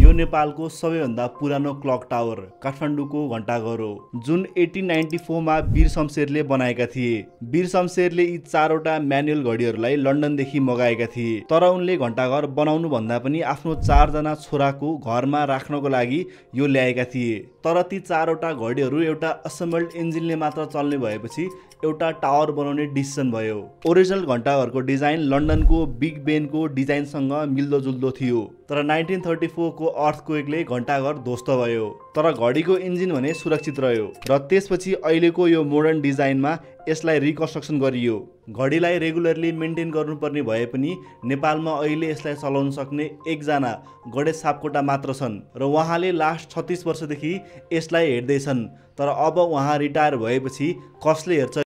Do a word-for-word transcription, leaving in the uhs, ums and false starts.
यो नेपालको सबैभन्दा पुरानो क्लक टावर काठमाडौँको घण्टाघर हो, जुन अठार नाइन्टी फोर मा वीर शमशेरले बनाएका थिए। वीर शमशेरले यी चारवटा म्यानुअल घडीहरूलाई लन्डनदेखि मगाएका थिए, तर उनले घण्टाघर बनाउनु भन्दा पनि आफ्नो चारजना छोराको घरमा राख्नको लागि यो ल्याएका थिए। तर ती चारवटा घडीहरू एउटा असेम्बल्ड इन्जिनले मात्र चल्ने भएपछि एउटा टावर बनाउने डिसिजन भयो। ओरिजिनल घण्टाघरको डिजाइन लन्डनको बिग बेनको डिजाइनसँग मिल्दोजुल्दो थियो, तर नाइन्टिन थर्टी फोर को अर्थक्वेकले घण्टाघर ध्वस्त भयो। तर घडीको इन्जिन भने सुरक्षित रह्यो र त्यसपछि अहिलेको यो मोडर्न डिजाइनमा यसलाई रिकन्स्ट्रक्सन गरियो। घडीलाई रेगुलरली मेन्टेन गर्नुपर्ने भए पनि नेपालमा अहिले यसलाई चलाउन सक्ने एकजना गणेश सापकोटा मात्र छन् र उहाँले लास्ट छत्तीस वर्षदेखि यसलाई हेर्दैछन्। तर अब उहाँ रिटायर भएपछि कसले हेर्छ